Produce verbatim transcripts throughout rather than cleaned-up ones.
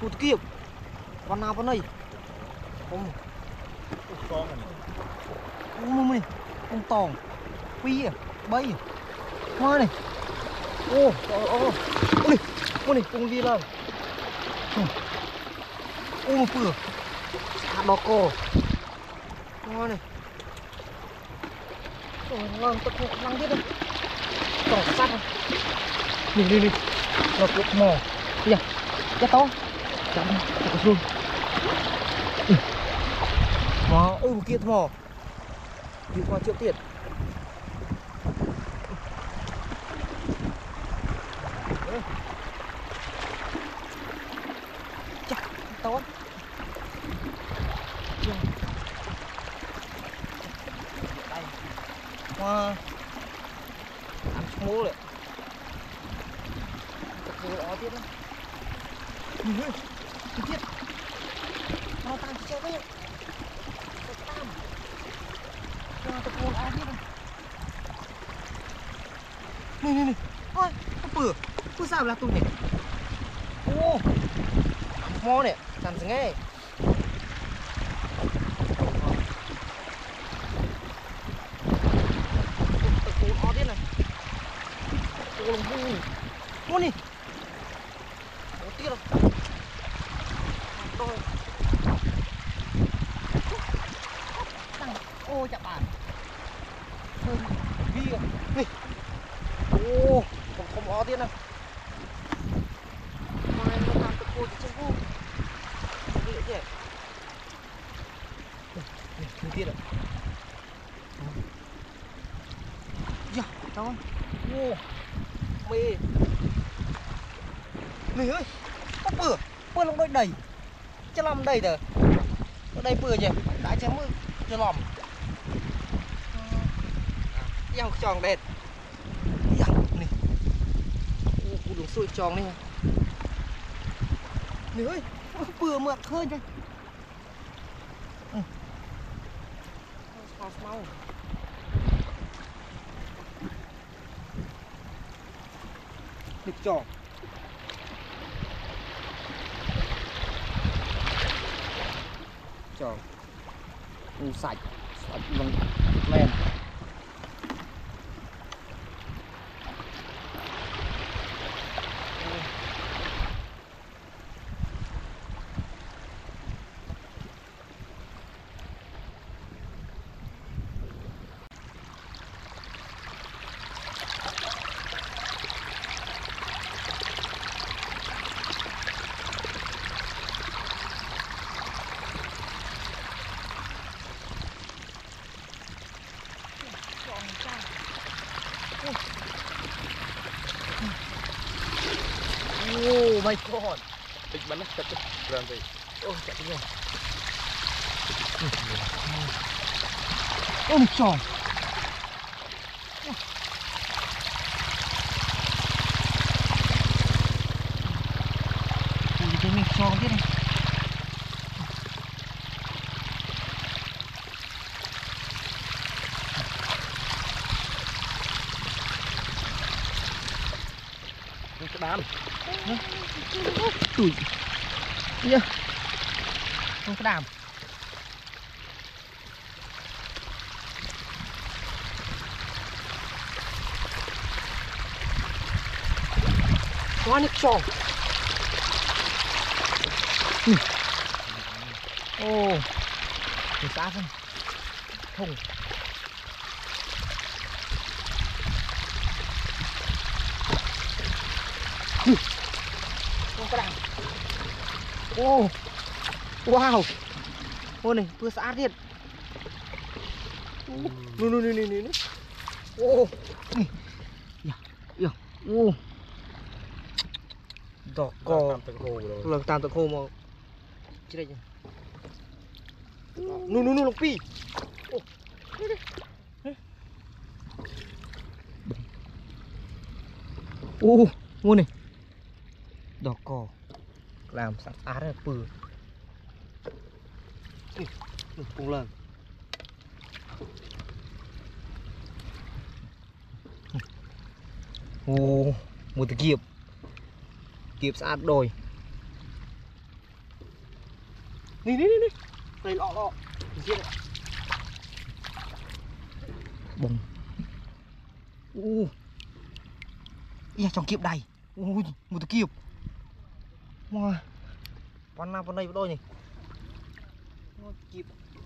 một kiệp con nào con này không con này ôm này con tòng pi à bay hoa này ô ô ô này ô này cùng gì đâu ô một bữa hạt đỏ cổ hoa này ngon tật ngộ lăng biết đâu tròn sát này nhìn đi đi nó cũng mò kìa chết to chắn chặt xuống mò ôi một kia mò đi qua triệu tiền chặt to hoa ăn small đấy thật sự ó tiết đấy nhìn ơi tiết nó tăng treo đấy tam cho tập một ó tiết này này này này ôi nó bự bự sao là tụi này ô mò này làm gì nghe mua đi một tiết rồi rồi tăng ô chạm bàn hơn vi rồi này ô còn không có tiết nào mai nó làm tập cô chỉ trong vô đi nữa chứ một tiết rồi dạ đâu ô mê mày ơi có bừa bừa lòng đôi đầy cho làm đầy tờ ở đây bừa nhỉ đã chém mưa cho lòng dao tròn đẹp dao này ô cụ đường xuôi tròn này mày ơi bừa mượt hơn chứ ừ. Mau thịt tròn tròn u sạch sạch luôn men oh my god big banget cakep berantai oh cakepnya oh tròn ui cái mình tròn thế này cái đám tủi kia không có đàm quá nước tròn ô thì xa không thùng không có đàm ô wow ô này vừa xã thiệt nu nu nu nu nu ô ô đỏ cò lần tàn tự khô mà chết đây nu nu nu lông pi ô ô này đỏ cò làm sạch á rất bự cùng lần ô một kiệp kiệp sạch đồi Nè nè nè. Đây lọ lọ. Giết đấy. Bùng. U. Ia trong kiệp đầy. Ui, một cái kiệp. Wow. Con nào con đây đôi này. Kiệp.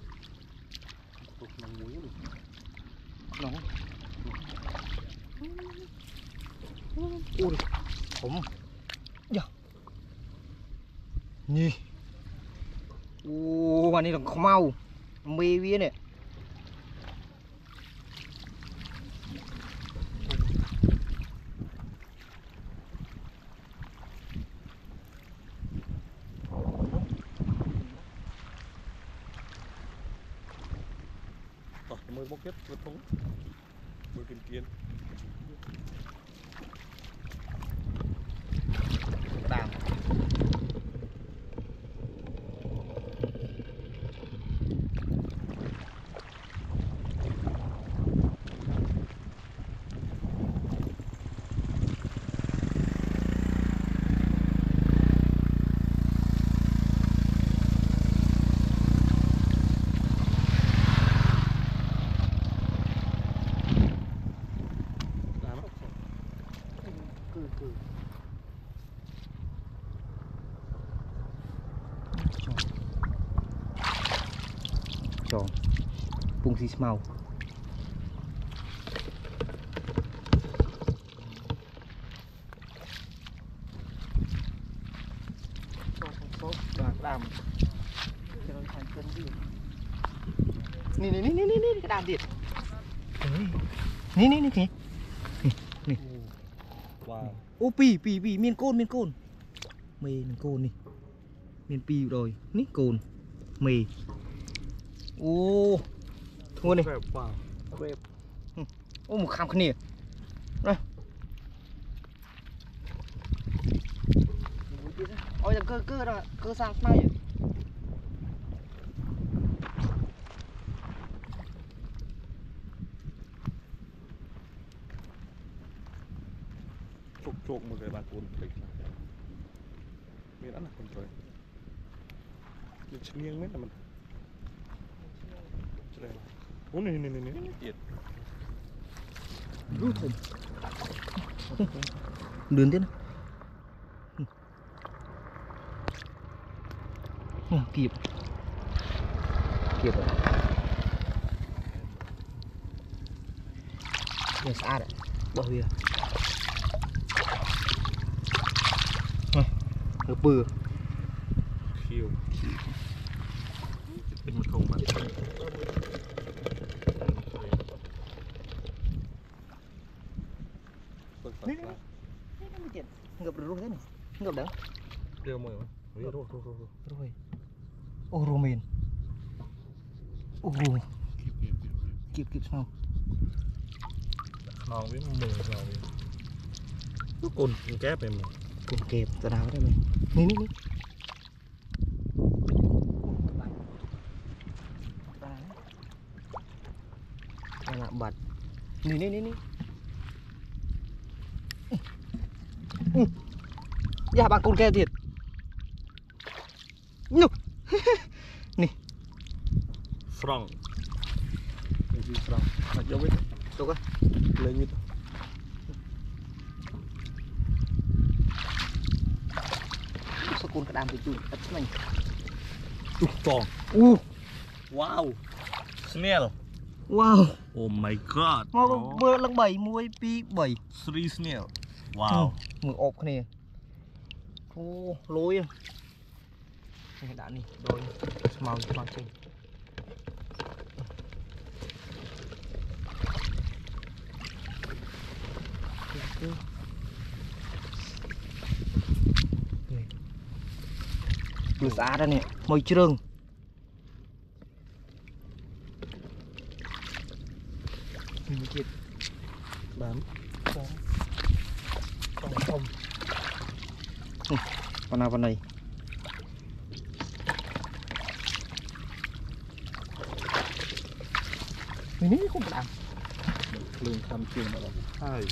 Nóng muối rồi. Nóng. Ui, khủng. Dạ. Nhi. Ui, này là không mau. Mê viên này. Mới bốc hết vượt thúng vừa tìm kiến đàm tròn bung xì màu đàm nè nè nè nè nè cái đàm gì nè nè nè kìa nè wow ô pì pì pì miên côn miên côn mê miên côn đi miên pì rồi ní côn mê ô thua này wow ô một khăm khăn nè đây ôi cơ cơ đó cơ sang nào vậy chụp chụp một cái bàn cồn thịt miếng ăn là không rồi mình nghiêng mấy là mình đây ố này này này này tiệt rút thùng đường thế nào kịp kịp rồi giờ xa đấy bỏ về nó bừa khiêu bên một không bạn ngập rồi thế này ngập đắng đều mời mà rồi rồi rồi rồi ô rô mền ô kịp kịp kịp sao nòng với mười nòng cứ cồn kép này mà cồn kẹp ra đào đây mày ní ní ní là bật ní ní ní ní dạ bạn cồn kẹp thiệt nhục nè frong cái gì frong là dấu vết đâu cơ lên như sao cồn cả đám thì chụp ấp này chụp tròn u wow snail wow oh my god mau mưa lăng bảy muối pi bảy three snail wow mưa ộp cái này ô lối à này đã này rồi màu màu xanh vừa xa ra nè môi trường mình chết bám con không con nào con này mình không làm lương tham chuyên là hai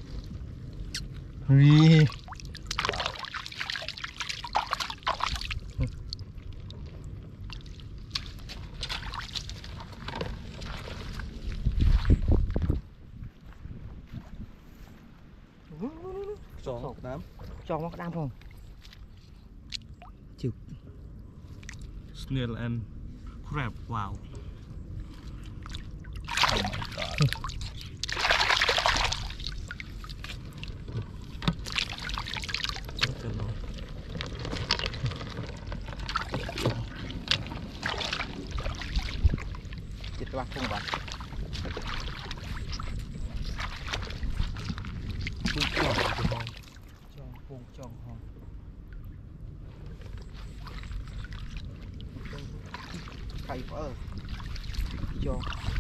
vì Chọn đám. Cho nó đam không? Chịu. Snail and crab. Wow. Oh my god. Chết các bạn không bạn. Chọn vùng chọn hòn. Cây phở. Cho.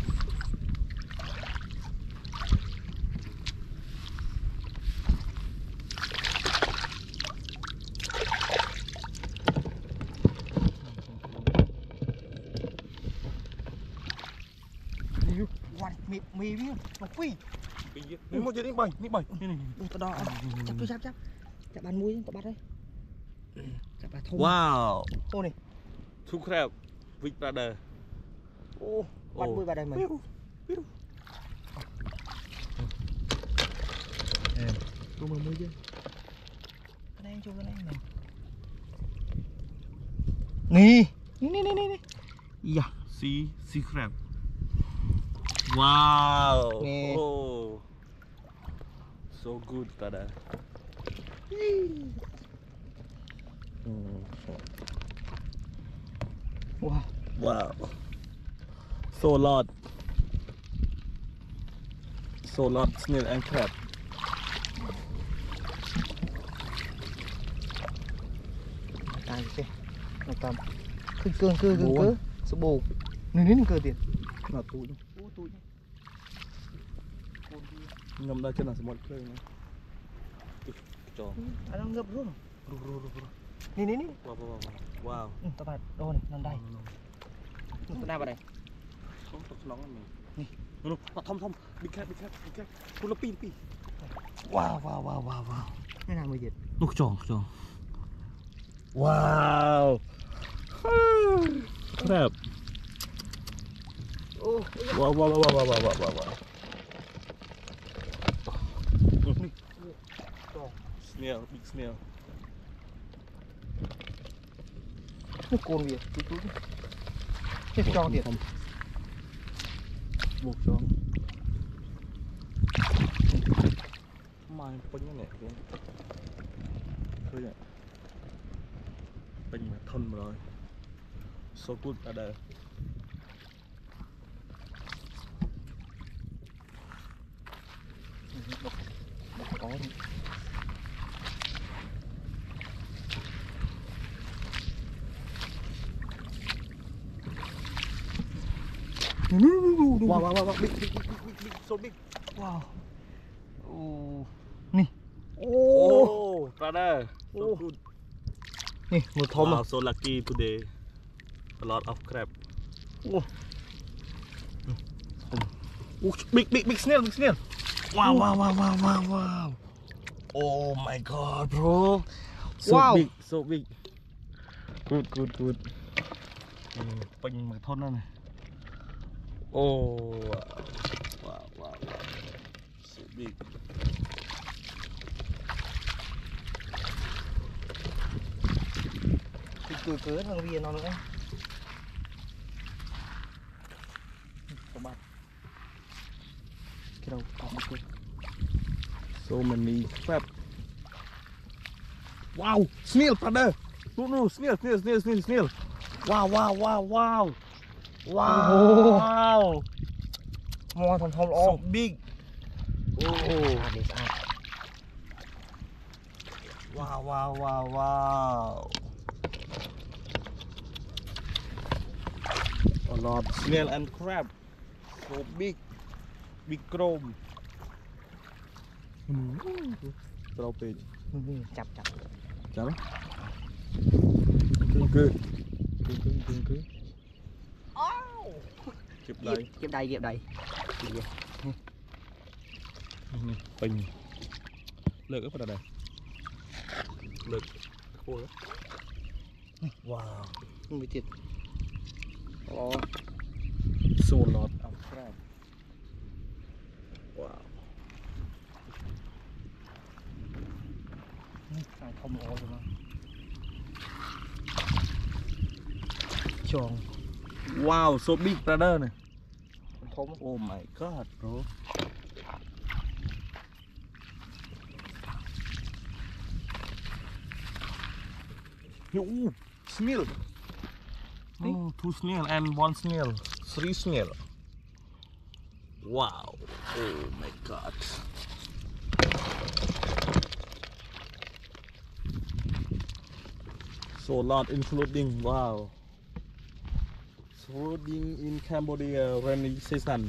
mì mì biết nó phi Ní một chiếc ní bảy ní bảy ui tao đo chắp cho chắp chắp chắp bàn muối tao bắt đây chắp bàn thùng wow ô này two crab with brother ô bắt muối vào đây mày tôi mà muối chứ cái này cho cái này này nè nè nè nè nè yeah sea sea crab. Wow! Nè. Oh, so good, brother. Wow! Wow! So lot, so lot snail and crab. Tài chứ, nó cầm, cứ cứ cứ cứ cứ, số bồ, nên đến cơ tiền. Nào túi. Túi. Ngâm ra chân là một cây này. Chó. Anh đang ngập luôn. Ru ru ru ru. Nè nè nè. Wow wow wow. Wow. Ừ, tao bắt đô này, nằm đây. Tao đang vào đây. Không tao nóng lắm. Nè. Nó nó thom thom. Big cat big cat big cat. Cú lấp pin pin. Wow wow wow wow wow. Cái nào mới dịch? Ôi tròn tròn. Wow. Crab. Ô. Wow wow wow wow wow wow wow. Snail, big snail. Nó côn gì? Túi túi. Chết tròn thiệt. Buộc tròn. Mai bánh cái này kìa. Thôi nè. Bánh mà thân rồi. So good ở đây. Có đi. Wow, wow, wow, big, big, big, big, big, so big. Wow. Oh. Nè. Oh, brother, so Oh. good. Nè, một thôm Wow, à. so lucky today. A lot of crab. Oh. Oh, big, big, big snail, big snail. Wow, wow, wow, wow, wow, wow. Oh my god, bro. So Wow. big, so big. Good, good, good. Bánh mà thon này. Oh, wow, wow, wow. So big. Thì cười cười thằng Viên nó nữa. Các bạn. Cái đầu có một cái. So many crab. Wow, snail, brother. No, no, snail, snail, snail, snail, snail. Wow, wow, wow, wow. Wow. Mò thòng thòng So lo. big. Oh. À, để sao? Wow, wow, wow, wow. A lot snail and crab. So big. Big chrome. Trâu page. Chập chập. Chả cưng cưng cưng cưng cưng cưng chụp đây Chụp đây, chụp đây. Bình lượt cái phần đây lượt khô đó. Wow, Không bị thiệt. Ồ. so lot of crab. Wow. không ổ cho nó tròn. Wow, so big brother này. Không. Oh my god, bro. Ooh, snail. Oh, two snail and one snail. Three snail. Wow. Oh my god. So lot including wow. Flooding in Cambodia rainy season.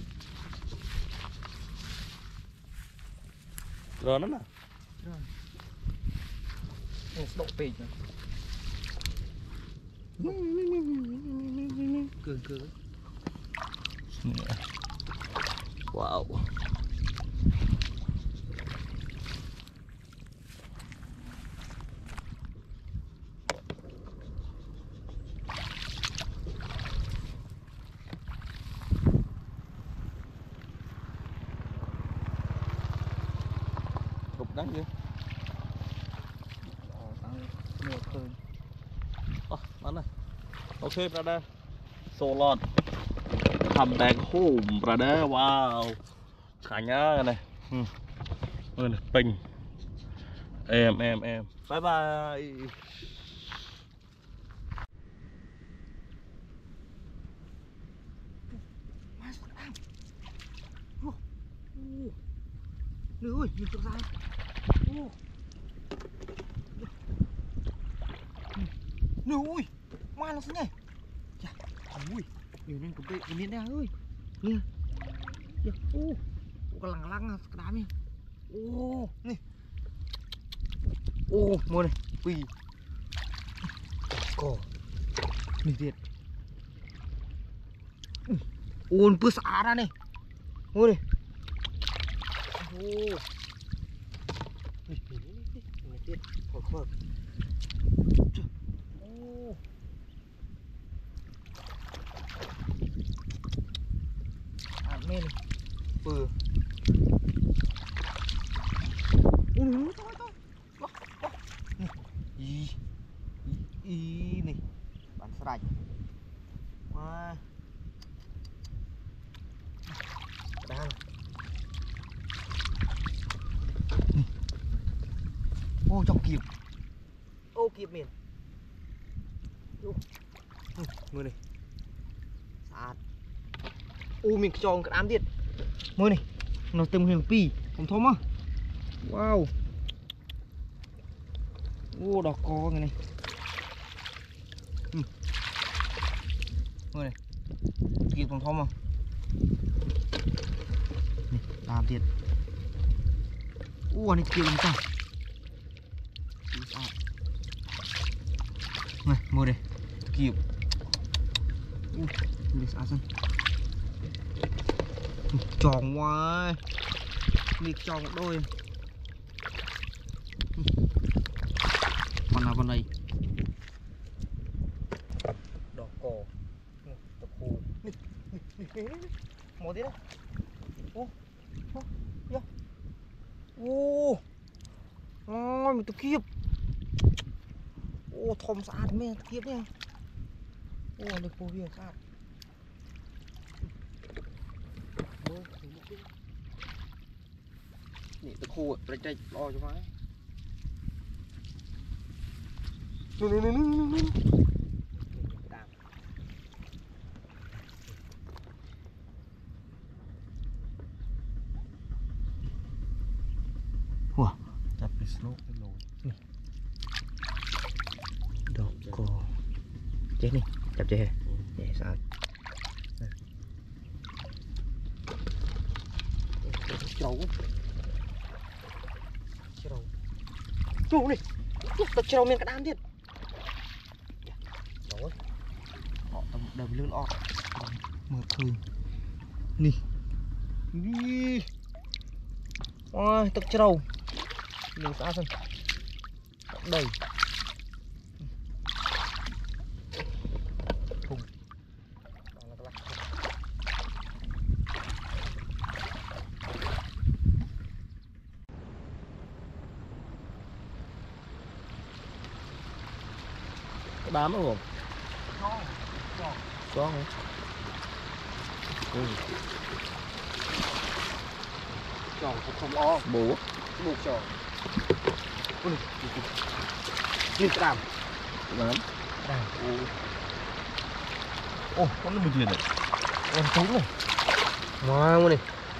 Rồi nó nè. Rồi. Một độ pin nữa. Cường cường. Wow. Đục đắng vậy. Ồ, tăng mùa khơi. Ờ, bắn này. Ok, brother. So lot. Come back home, brother. Wow. Cả nhá này. Ừ. Ơi này, ping. Em, em, em. Bye bye. Nữ ơi, nhìn được ra. Nữ ơi, mai nó xuống này. Chà, ui, nhiều nên cũng cái miếng đây ơi. Nè. Kìa, ô. Có lằng lăng cái đám này. Ô, này. Ô, mua này, quỳ. Cổ. Này thiệt. Ôn bữa xả ra này. Mua này. Ô. Này, này, này, này thiệt. Khỏi khỏi. Ô. À, men này. Ừ. Ui, thôi thôi. Đó, đó. Này. Ý. Ý, ý này. Bán sạch. Wow. Đang. Ô, trong kịp. Ô, kịp miền. Ô. Ừ, người này. Sạch. Ô, mình cho cái đám tiệt. Mới này. Nó từng hình pì. Không thôm á. Wow. Ô, đỏ co người này. Ừ. Người này. Kịp không thôm không? Làm thiệt. Ủa này kia làm sao? Này, mua đây. Kịp. Ui, đi xa sân. Tròn quá. Mịt tròn một đôi. Con nào con này. Đỏ cổ. Đỏ cổ. Một tí đấy. Ô. Ô. Dạ. Ô. Ôi, mình tụi kiếp. Ô, thòm sạch mẹ tụi kiếp nha. Ô, được phô viên sạch. Nị tụi khô rạch rạch lo cho má. Nụ nụ nụ nụ nụ nụ. Đàm. Wow. Chặt cái slope cái nồi. Độc cô. Chết đi, chặt chết. Để sao? Trâu. Trâu. Trâu này. Tao trâu miền cả đám thiệt. Trời. Họ tầm đầm lươn ọt. Mở khơi. Nì. Đi. Ôi, tao trâu. Đừng xa sân. Đầy. Thùng. Đó là cái lắc. đám đúng không? Có hả? Ừ. Tròn không o. Bố. Bố tròn. Nhìn cái đàm. Đám. Đàm. Ô, con nó một chuyện này. Em trúng này. Wow luôn này.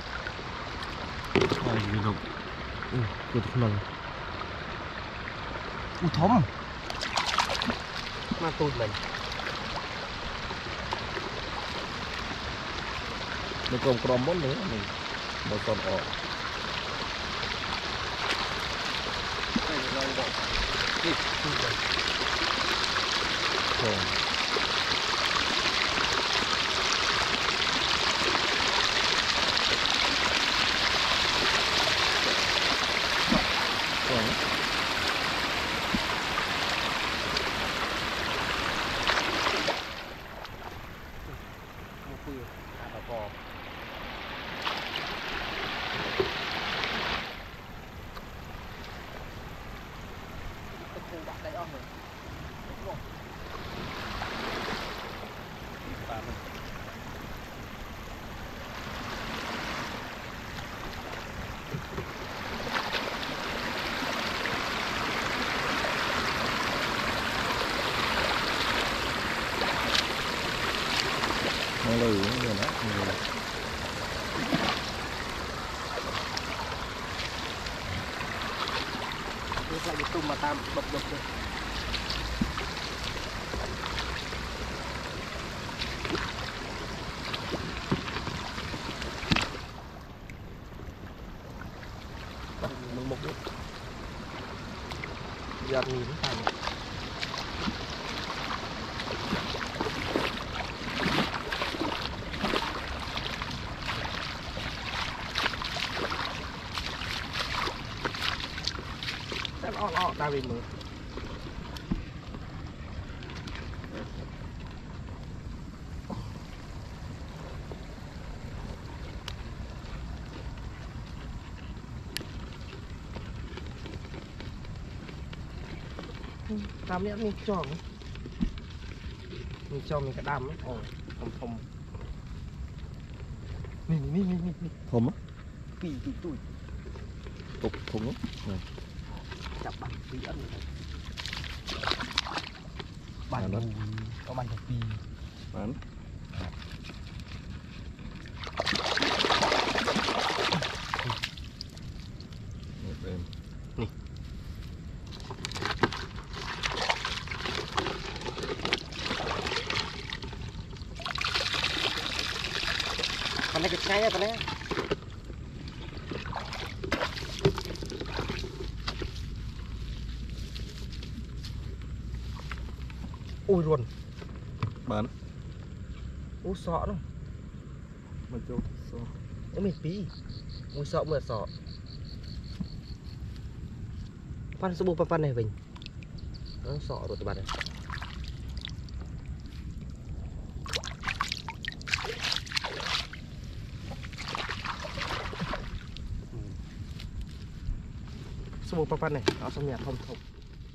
Này gì đâu. Ừ, cứ thật nồng. Ui thấm. Mà tôi mình. Nó còn còn món nữa này. Nó còn ọ. Đây là rồi rồi. Đi, đi rồi. Rồi. Rồi. Một khuya. À bà bò. Đây ông rồi. Đúng rồi. Nó lừ nó rồi đó. Nó lại cái tung mà tam bập bập rồi. Mừng một chút. Giọt nhìn thành. Nó ọ ọ ra về mừng. Đam nhẽ mình cho mình. Mình cho mình cái đam ấy. Ồ, thông thông. Nhìn nhìn nhìn nhìn nhìn. Thơm á? Pì tụi tụi. Tục thùng á. Này. Chặt bắn pì ăn này. Bắn đó. Có bắn thật pì. Bắn. Nè. Con này cái ngay á con này. Ôi ruồn. Bắn. Ôi sọ đâu. Mà cho sọ. Ôi mình pí. Ôi sọ mà sọ. Pan số bộ pan này mình. Nó sọ rồi tụi bạn này. Số bộ pan này nó xong nhà thông thông.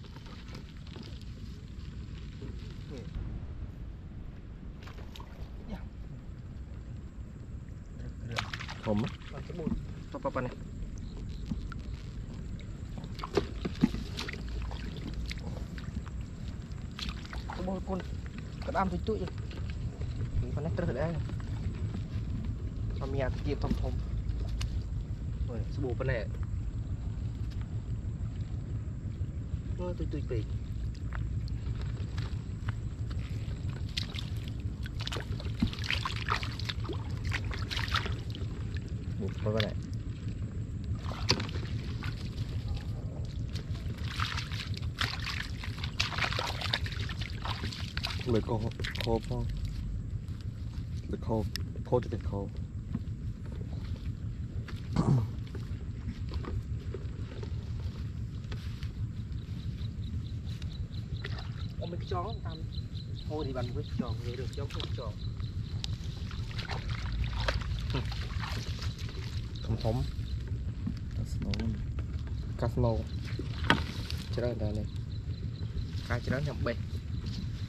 Thơm á. Số bộ pan này. Số bộ con con am tụi tụi. Con này trơn đấy. Xong nhà kia thông thông. Rồi số bộ pan này. Ôi tụi tụi bì. Bụt vào này. Lấy khô khô không? Lấy khô khô cho cái khô. Ông mấy cái chó tam thôi thì bắn với chó người được chó không chó. Thấm thấm. Casino. Chơi đây này. Cái chơi đó nhầm bể.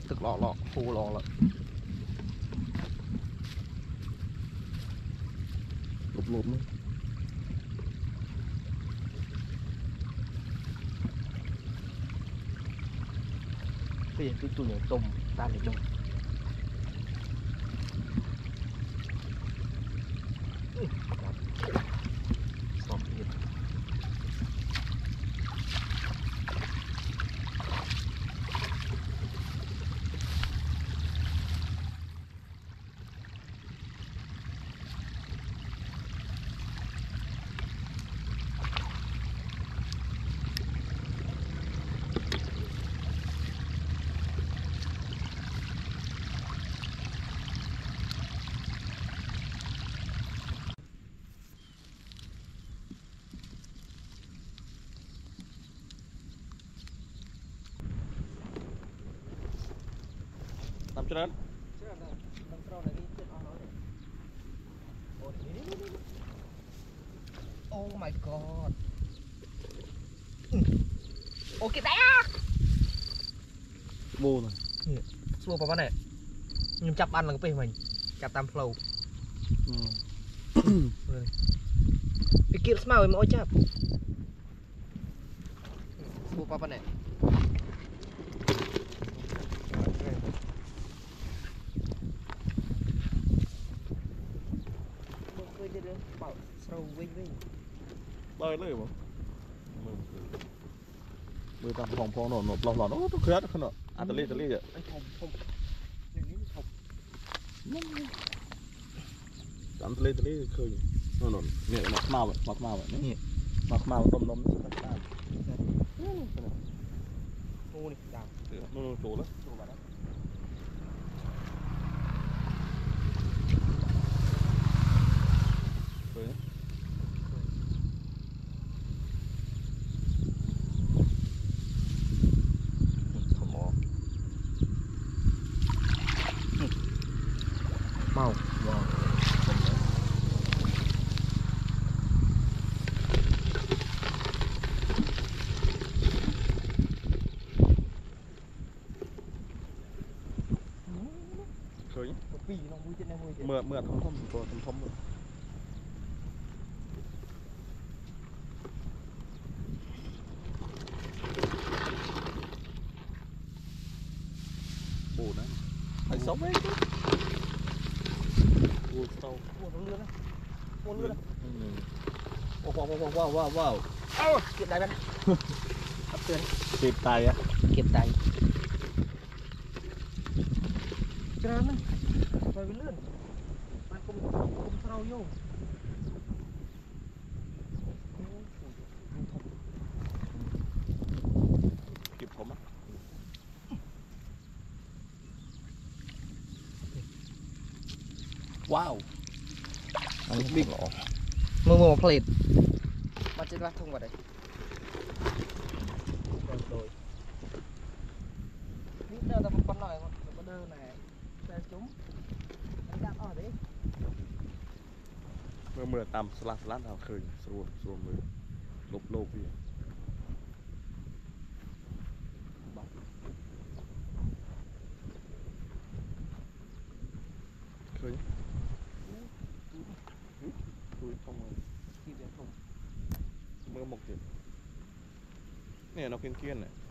thực lọ lọ khô lọ lọ lụp lụp nữa bây giờ tôi tụi nhỏ tôm ta để đông sọt thiệt làm cho đến oh my god ok đấy vô rồi xua vào này nhưng chắp ăn là cái mình chắp tam flow pikir semau mau chắp xua vào này bảo sâu vinh vinh đờiเลยบ่มือตามพองพองหนอนหนอนหลอนหลอนโอ้ต้องเคลื่อนขนาดอันตะลี่ตะลี่อ่ะ anh thùng thùng này ní thùng อันตะลี่ตะลี่เคยหนอนหนอนเนี่ยหมักมาแบบหมักมาแบบนี้หมักมาต้มนมนี่สักการ ngu này đào เดี๋ยวนู่นโจแล้ว chỗ vào đó màu wow. Khơi Vì nó vui trên đây vui trên mưa mưa thấm thấm to thấm thấm rồi bù đấy anh sống đấy chứ bù sâu buồn nó lươn đấy buồn lươn đấy wow wow wow wow wow ơ kịp tay bên hấp tươi kịp tay á kịp tay cho nó rồi với lươn bạn cùng cùng sau vô kịp không á wow anh big mưa mưa một plate bắt chết bắt thùng vào đây rồi biết đâu ta con này con đơn này xe chúng anh đặt ở đấy เมื่อเมื่อตามสลัดสลัดเราเคยสรวมสรวมมือลบโลกพี่เคยคุยเข้ามา thì để thùng เมื่อหมกเจ็บเนี่ยเราเกี้ยนเกี้ยนเนี่ย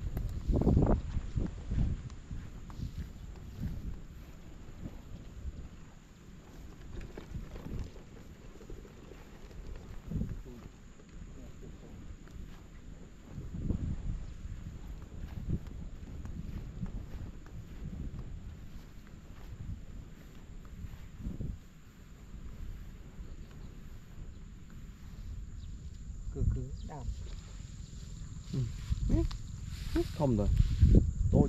cứ cứ đào không rồi tôi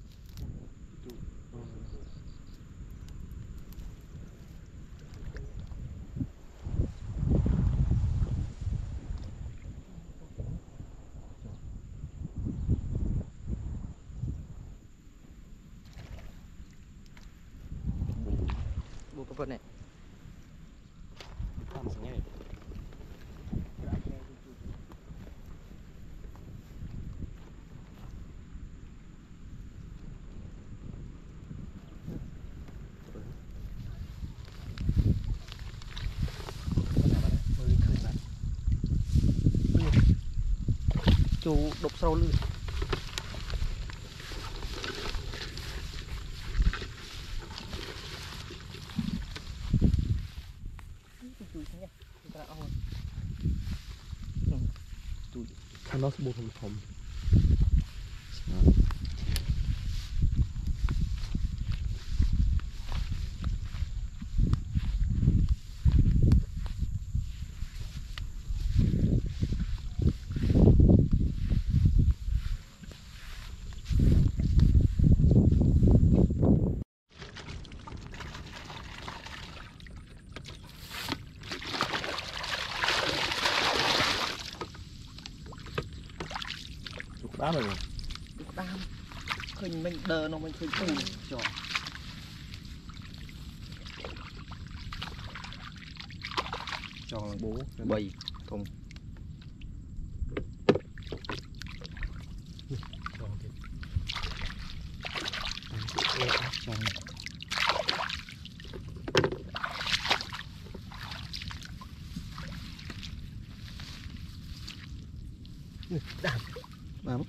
buộc cái vật này làm sao nghe chú đục sâu lưỡi Khăn nó sẽ bột hồng hồng. Đá rồi đam khơi mình đờ nó mình khơi cù cho cho là bố bầy thùng đam đam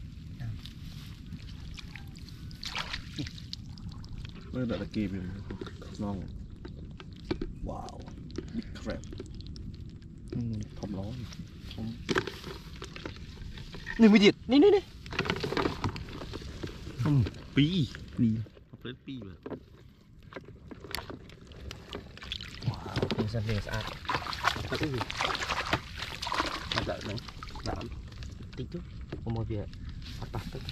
đây là kỳ về ngon. Wow, big crab. Thòng nó thòng này mới diệt này này này không pi pi học đến pi mà. Wow, mình sẵn sàng sạch là cái gì là đợi này đảo tí chút có một việc bắt bắt tức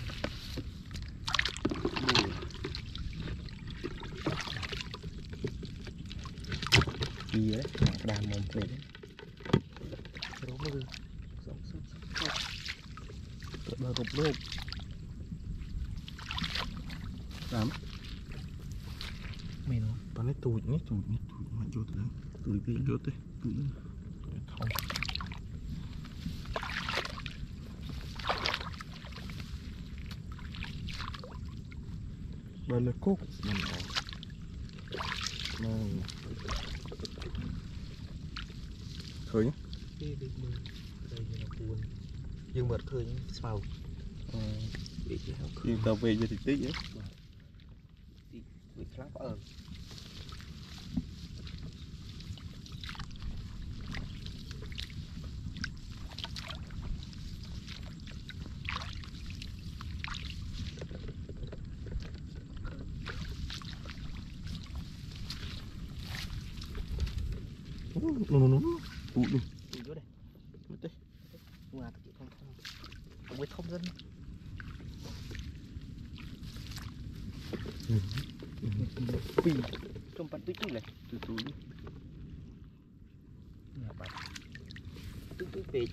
gì đấy đàn mồm về đấy rốt mưa rốt rốt rốt rốt rốt rốt rốt làm mày nó toàn lấy tụi nhé tụi nhé tụi mà vô từ đấy tụi đi vô tới tụi không đây là cốt nằm ở này khơi nhé đi đi mưa đây như là buồn dương vật khơi nhé sao bị cái hao khi tao về cho thì tí nhé bị bị lắc ở nó nó nó tụi đi tụi vô đây mất đây ngoài tụi không không không biết không dân pì trong bạn tụi tụi này tụi tụi nhà bạn tụi tụi về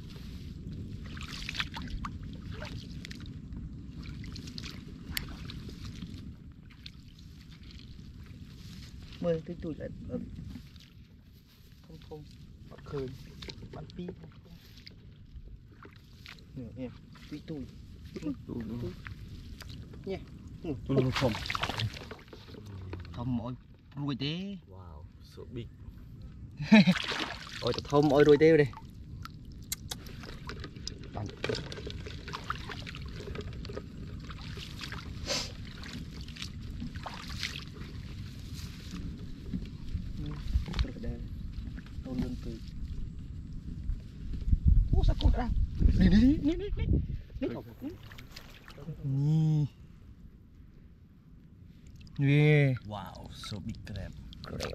mời tụi tụi lại không không bắt khơi bắt pi không không nửa em tụi tụi tụi nhé tụi nó không thông ôi ruồi té wow so big ôi thông ôi ruồi té đây bằng tôm lươn từ ô sao con ra đi đi đi đi đi đi đi Yeah. wow so big crab Crab.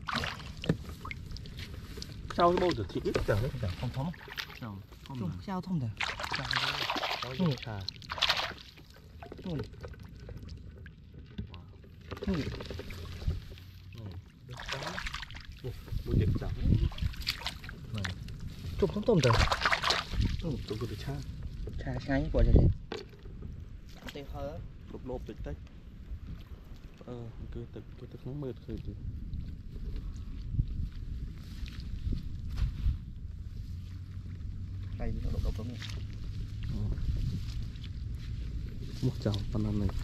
sao cái bông giờ thì ít cả đấy Không thống sao không Trung, sao thông được sao có gì thà Trung. Trung. Một điểm trắng Trung thống tôm được tôi có được cha Cha ngay quả rồi Tê hớ lục lộp tích tích ờ cứ tích cứ tích nó mệt rồi chứ đây nó độc độc lắm một chảo con năm này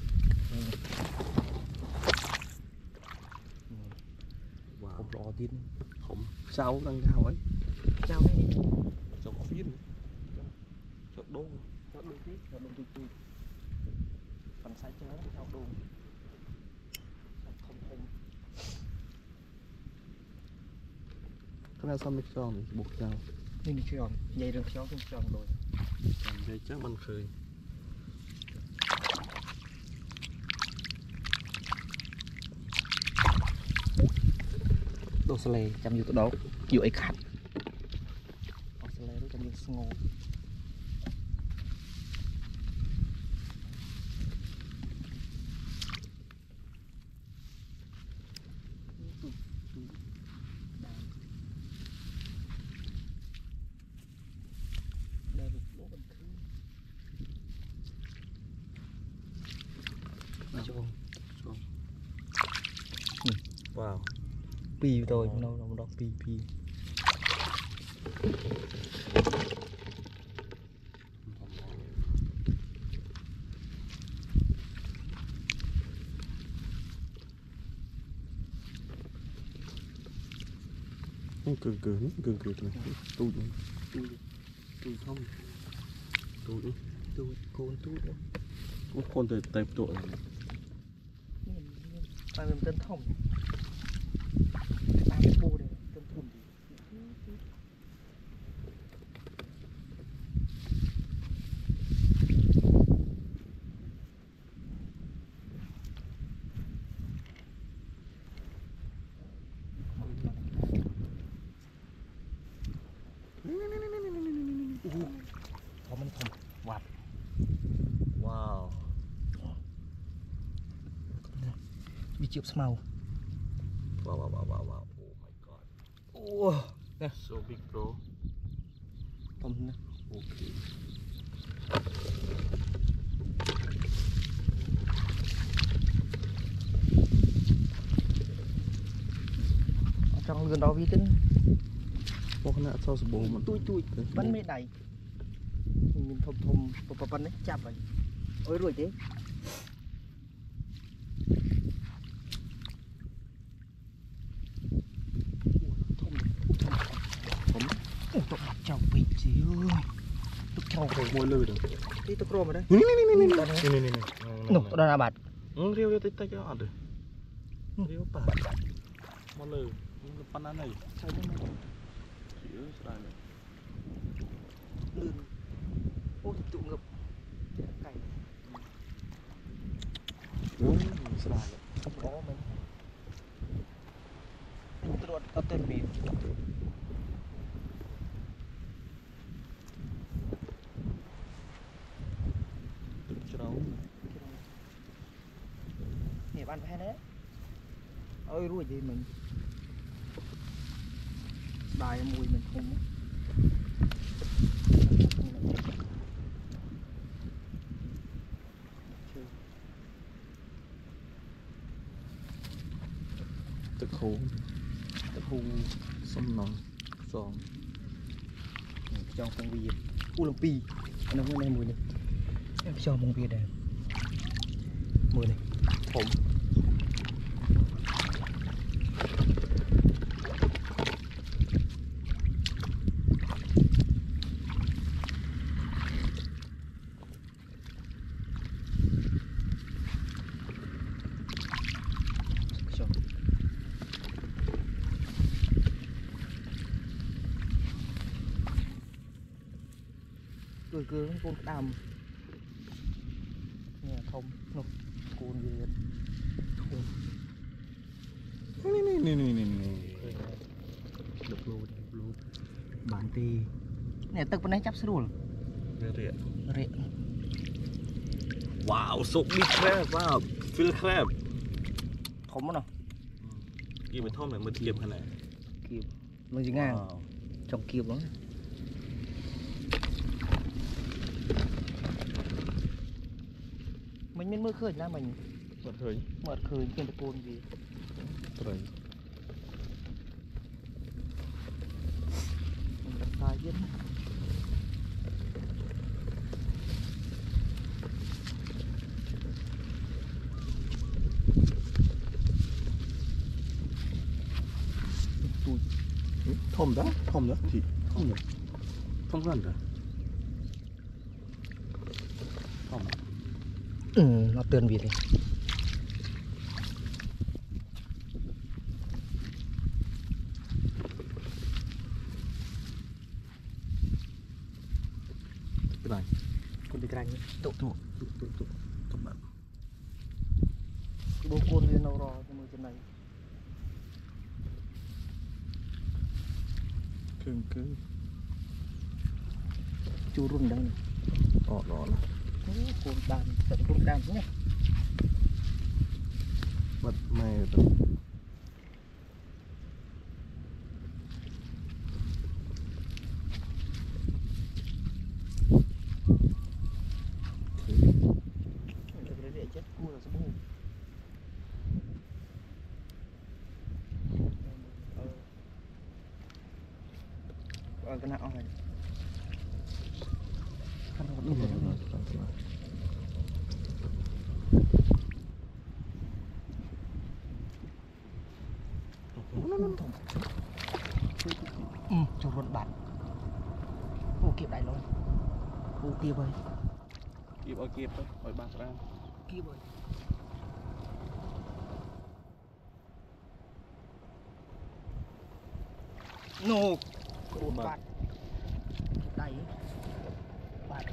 wow không rõ tin không sao đang gào ấy sao đấy cho có phiến cho đô cho đuôi tí cho đuôi tui tui phần sai chơi nó theo đuôi không không cái này sao mình tròn buộc nhau mình tròn dây đường chó cũng tròn rồi dây chắc mình khơi đồ sle chăm như tụi đó chịu ấy khát đồ sle đó chăm như ngô wow pi rồi nó nó nó pi pi cười cười cười cười này tôi tôi tôi không tôi tôi con tôi có con từ tệp tội ai mình tên thông ai bu đây tên thông thôngมันthôngวัด wow bị chụp màu wow wow wow wow wow oh my god oh nè so big bro thông nè okay trong gần đó vi tính ô cái này sao sờ bồ mình tôi tôi bắn mấy đầy mình thôm thôm bập bắn đấy chạm vậy ôi rồi chứ tôi bắt chào vị gì ơi tôi chào rồi môi lưỡi được đi tôi rồi mà đây này này này này này này nổ tôi đang làm bạt ừ riêu riêu tay tay cho ăn được riêu bạt môi lưỡi pan ăn này sao nhưng mà chữ sai này lươn ôi tụ ngập cày ừ sai này có mình tôi đoạt tao tên biển nghiệp ăn phải đấy ơi ruồi gì mình đài mùi mình không tức khổ tức hù xâm nòng giòn cho con vi u lông pi nó cái này mùi này em cho mông vi này mùi này phồng cười cười con đầm nè thông nè con gì thông này này này này này được luôn được luôn bản tì nè tức bên này chấp sưu rịa rịa wow so big crab wow feel crab thông nó กี่เป็นท่อมเนี่ยมันเทียมขนาด kịp nó gì ngang trong kịp đó mình mới mưa khơi ra mình mật khơi mật khơi trên cái côn gì rồi mình đặt sai chứ thom đó thom đó thì thom được thom gần rồi Ừ, nó tươn vịt đi. Cái này Con đi canh tụ tụ tụ tụ tụ các bạn. cái bố côn lên đâu rồi cho mười trên này. Cưng cứ Chu run đây. ọ đó là Côn đàn, tận côn đàn nhé. bật mày tụ. Chết cua là số bù. Ờ, cái nào này. Khăn nó Đúng rồi, đúng đúng rồi. rồi, đúng rồi. Ừ, cho luôn bạn. Ô kịp đại luôn. Ô kia bơi. Kịp ở kịp thôi, hỏi bạc ra. Kia bơi. No. Bốn bạn. Đẩy. Bạn.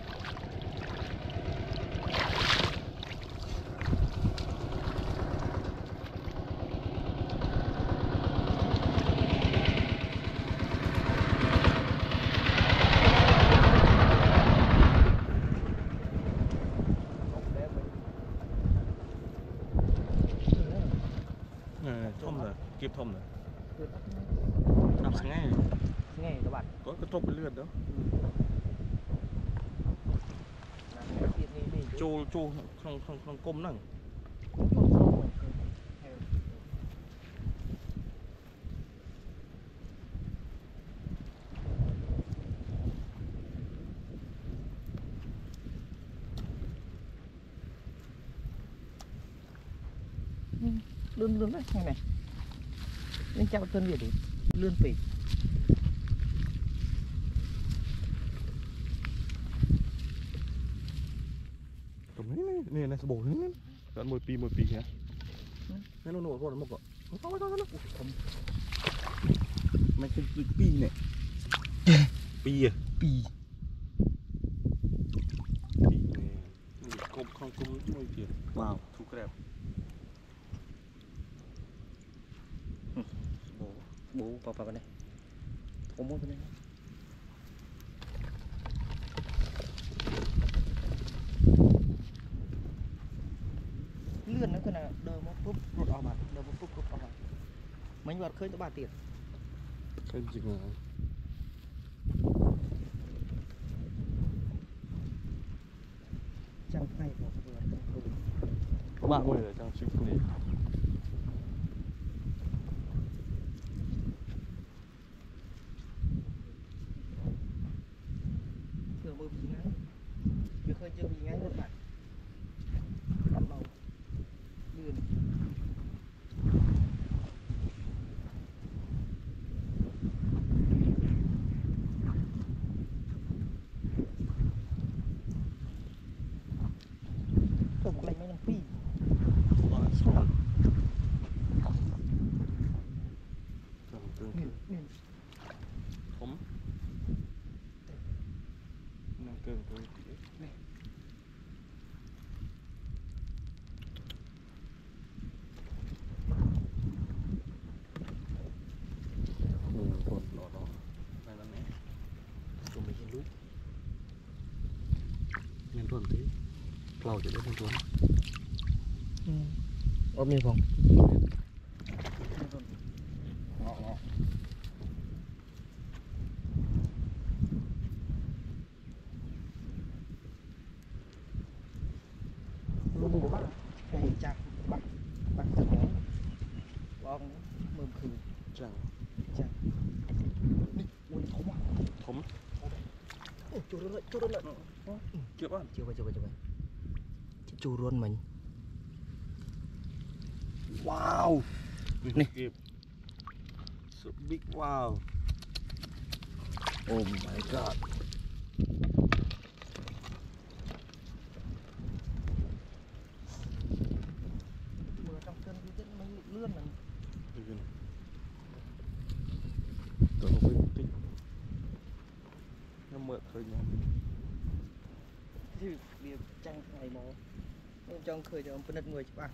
Nè, thông rồi, kịp thông rồi. Lượt bắt ngay. Đạp sáng ngay. Nghe các bạn. Có cái trộm cái lượt đó. Chô chô không không không côm nằng. Lươn lươn đấy này này. Nên chào tên Việt đi. Lươn phỉ. Tụm này này, này này sẽ bổ này. Gần một pi một pi nhá. Nó nổ rồi một cọ. Thôi thôi thôi. Mày cái pi này. Pi à? Pi. Pi này. Côm không côm môi kìa. Wow, thu cái đẹp. Bố bố vào vào cái này. Có mỗi cái này. Lươn nó cái nào đờ một phút rụt ở mặt, đờ một phút rụt ở mặt. Mấy vật khơi cho ba tiền. Cái gì mà Trong này vào vừa các bạn ơi ở trong chụp này. vừa bơm gì ngắn. Vừa khơi chưa bị ngắn một bạn. Bắt đầu lươn. Tôi một lấy mấy lần phi. Không. Năng cơn tôi này. Ồ, còn lọ đó. Này là nè. Tụi mình lúc. Nhân tuần thế. Plau chỉ biết nhân tuần. Ừ. Ôm đi không? Ngọ ngọ. Luôn của bác này chặt bác bác chặt nó bong mơm khử Chẳng chặt đi ui thốn à thấm. ôi chu luôn lại chu luôn lại Chưa bạn. chưa vậy chưa vậy chưa vậy chu luôn mình wow Nè. So big wow. Oh my god. lươn này. Tôi không biết tí. Nó mượt thôi nha. Thì việc chẳng ngày mà trong khơi cho phân đất người chứ bạn.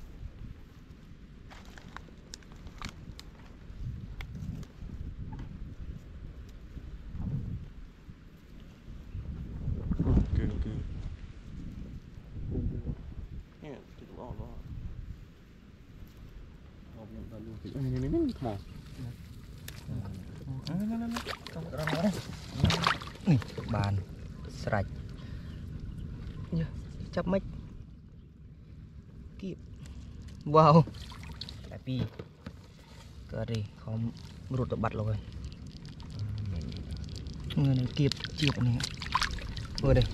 Ok ok. Nè, thì cũng ổn đó. Ổn nhận ra luôn thì này này này mỏ. Không có đâu đấy. Nè, bàn sạch. Nhá, chắp mách. Kịp. Wow. Tapi cái đi không rụt được bật rồi. Người này kịp chịp này. Vừa đây.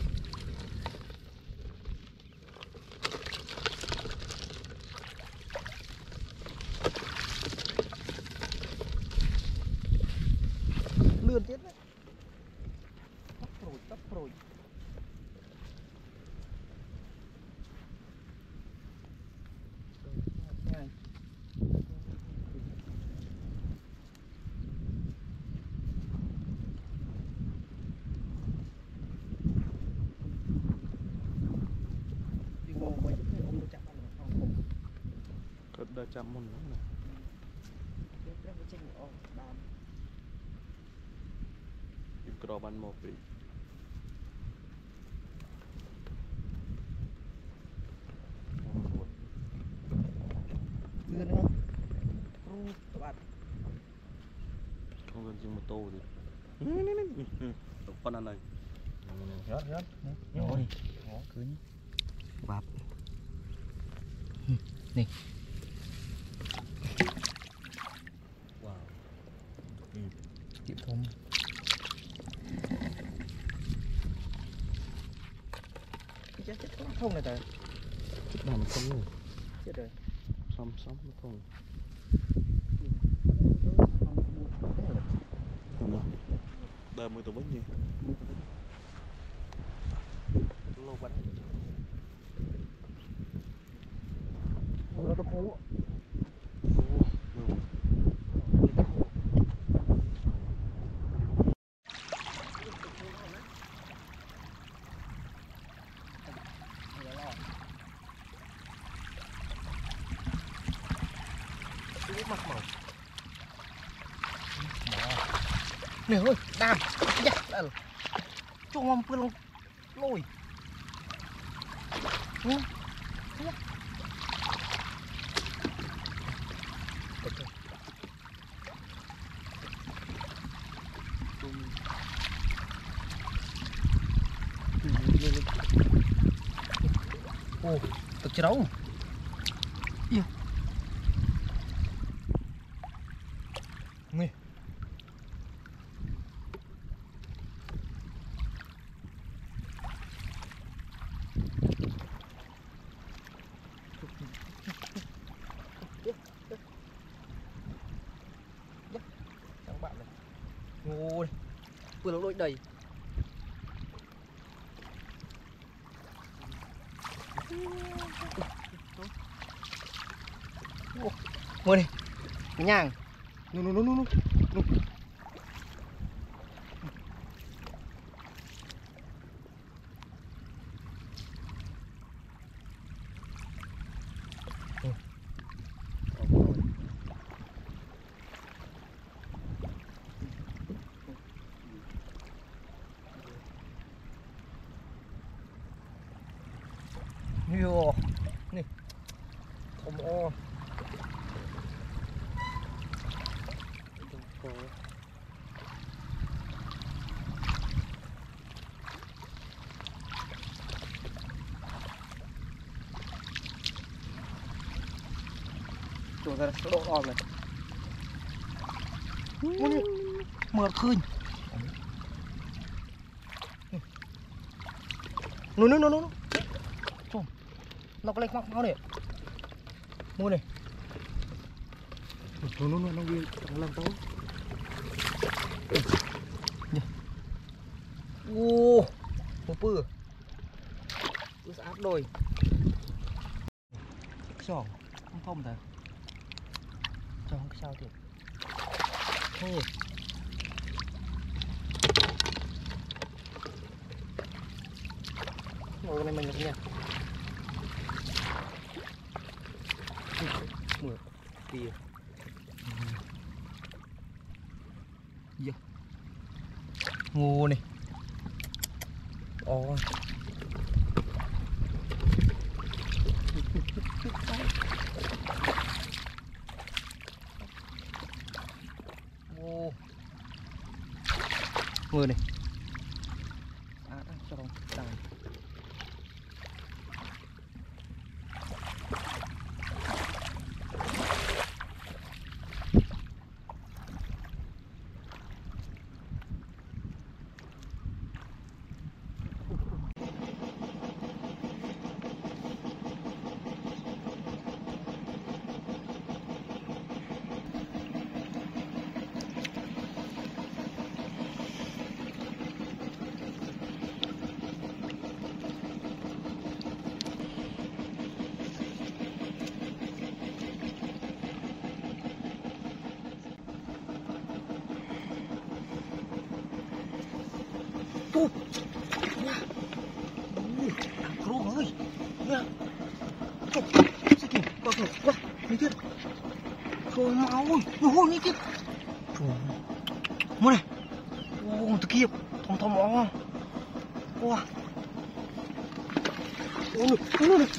Lươn chết đấy. Tóc rồi, tóc rồi. Đã chạm môn nữa nè. Im cờ ban một vị. Lươn không? Các bạn. Không gần chừng một tô gì. Con ăn này. Rớt rớt. Nhỏ đi. Nhỏ cứng. Vạp. Nè. Wow. Tiệm thông. Cái chết chết nó thông này trời. Chết nào mà không rồi. Chết rồi. Xăm xăm nó không. Đời mười tụi bánh gì. Lâu bánh. Nó có phố. Mặt màu nè ơi đam dạ là cho mong phương lôi ừ. Ô thật chứ đâu yêu nghe các bạn này ngồi vừa lỗ lội đầy ngồi đi nhàng nu nu nu nu nu Yo, nè, không o. Chỗ ra số độ đòn này. Mở khơi. Nó nó nó nó. Chôm. Nó có lệch móc máu này. Mua này. Nó nó nó nó ghi trong lâm tấu. Ô, một bự. Bự áp đôi. Chỏng, không thông thôi. sao thì thôi ngồi cái này mình được nha mượt kìa giờ ngu này ôi ô mưa này à đang cho con đang tuh ya kru ơi ya tuh sakit kok tuh wah ini dia rồi máu ơi ôi ini dia trời mua này ô tao kia thòng thòng ó wow ô này ô này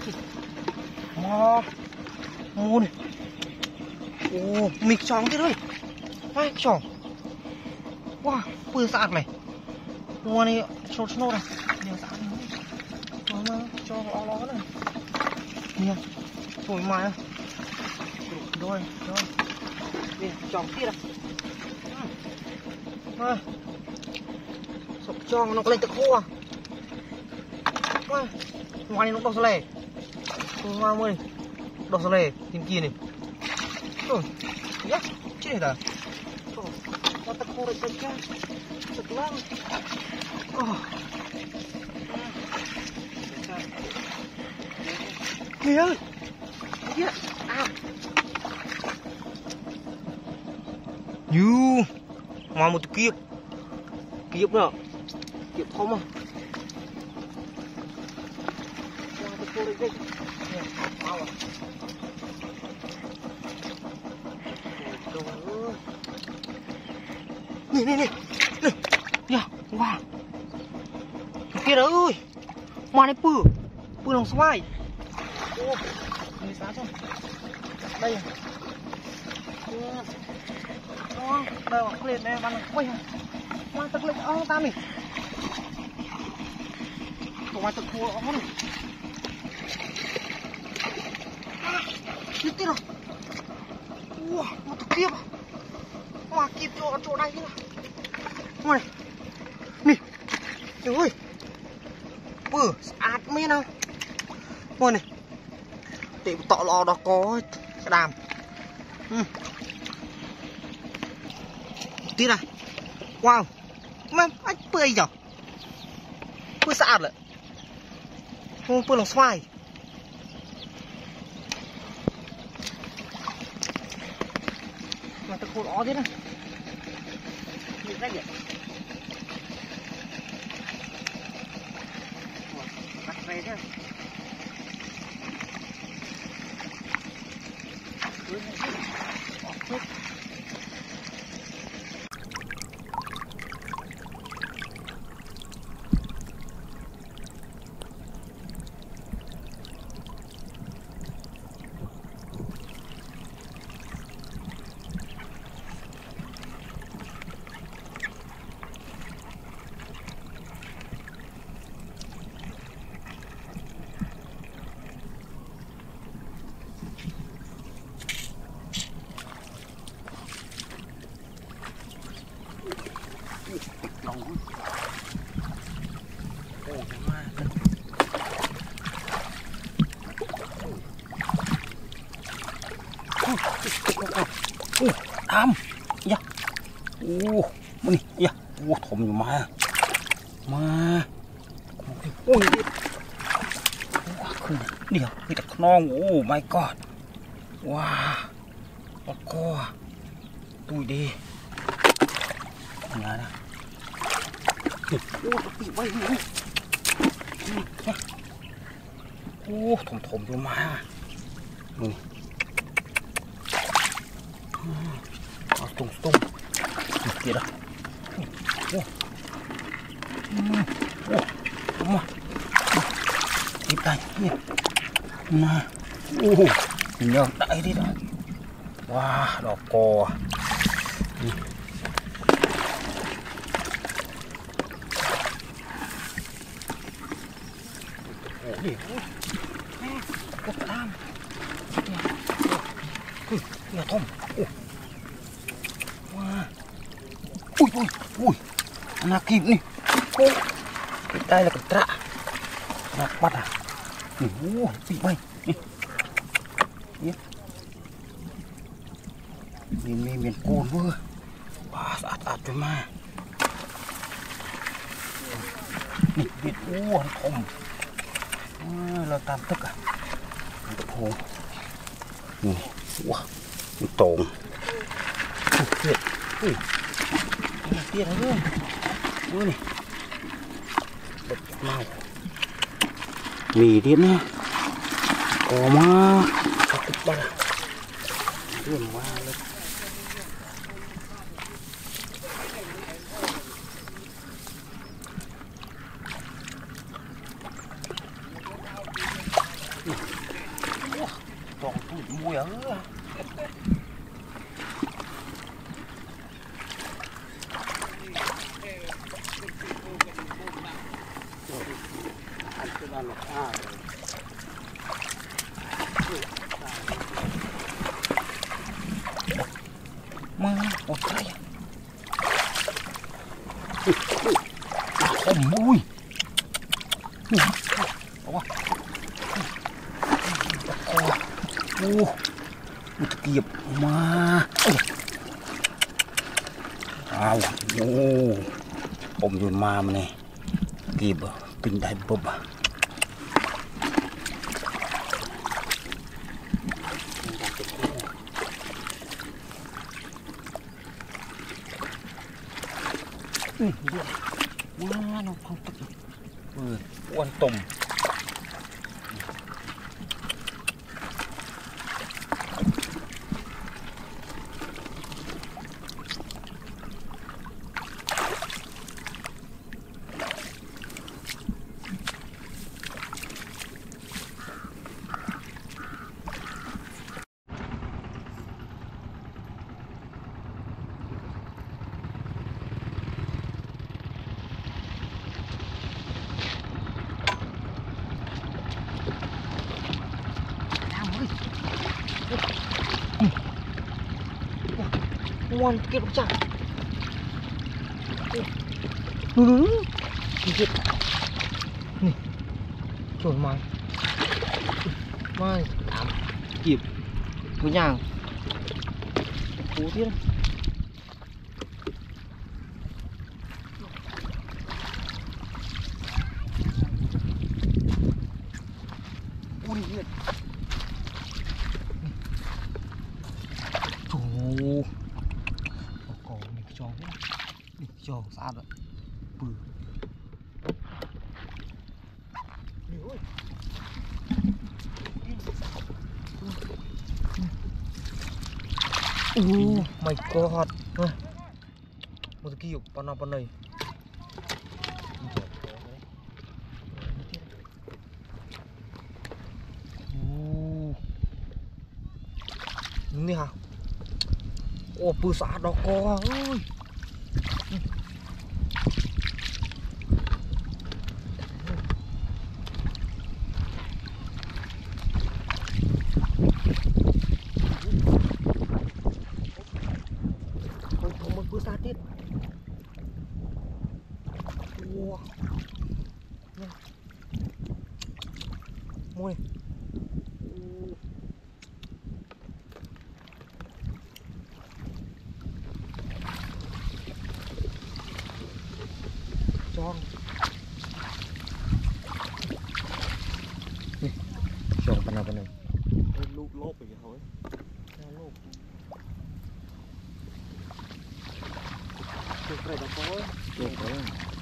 mà ô này ô mịch chóng thế thôi ai chóng wow bự sạt này mua này sốt sốt này nhiều sạt này mà cho nó nó này nhiều thoải mái rồi rồi đi chóng kia này à sọc chong nó lên từ khô à ngoài này nó đỏ sle ngoài mười đỏ sle tìm kia này rồi nhá chết rồi nó từ khô lại ra sực lắm kìa ơi kìa à như mà một kiếp kiếp nữa kiếp không à nè nè nè nè nha wow kia đó ơi mà này pư pư lòng xoay ô người sáng xong đây đó đây họ lên đây bạn quay qua tật lệnh ông ta mình qua tật thua ông này tiếp rồi wow một kiếp mà kiếp chỗ chỗ đây nữa này nè trời ơi bự ạt mấy nào ngồi này để tọ lò đó có đàm ừ. tí này wow mà anh bơi giờ bơi sạt lại không bơi lòng xoài mà tôi khô đó thế này nhìn thấy vậy bắt về thế Am, ya, uh, ini, ya, uh, thomอยู่มามาโอ้ยว้าขึ้นเดี๋ยวมีแต่คลองโอ้ my god ว้า Ồ co tui đi nhà đó ô bị bay nữa ô thùng thùng vô má ừ à tung tung kìa đó ô ô ô mà kịp tay kìa nè ô nhờ đại đi đó wow đỏ cò ừ. Ủa gì có tam ui nhà thông ui wow ui ui ui anak kịp nih oh cái tay là cái trạ anak bắt à ui bị bay miền miền miền cồn vừa wow ạt ạt cho ma nè miền u thông là tam tức à tập hồ nè wow tồn tuyệt ui tiền nữa ui này đập màu mì điên á có má có tích ba tiền quá lên toàn tụi mùi ở mà một cái không mùi ô một kịp mà ao ô ôm vô ma mà nè kịp kinh đại bụp à wow nó không tức ừ quan tùng ngon kia nó chặt đủ đủ đủ này trời mai mai thảm kịp với nhàng cú thiết ui điện trời cổ này cho cho sát rồi bự oh my god một cái kiểu con nào con nàyนี่ฮะโอ้ปืนสาดดอกกอเอ้ยคนทำมันปืนสาดติดว้าวเนี่ยมวยChong nih chong panah panah ลูกโลกไปยังเขา Phải đó có ấy. Được rồi.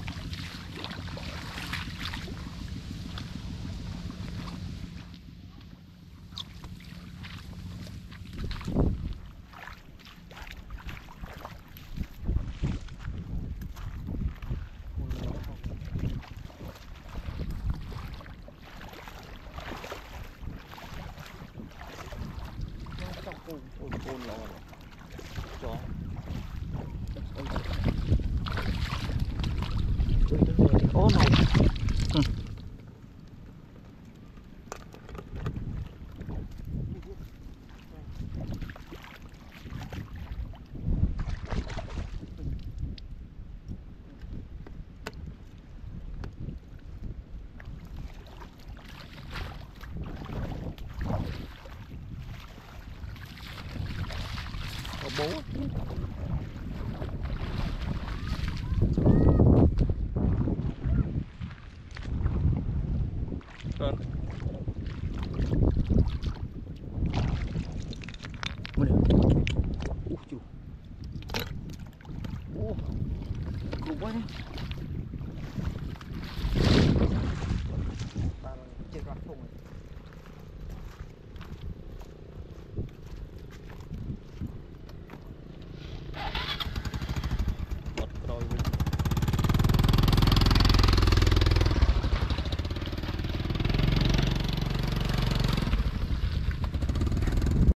Ôi, ôi, ôi, lò rồi. Chó. Ô, này. Ừ. Có bố.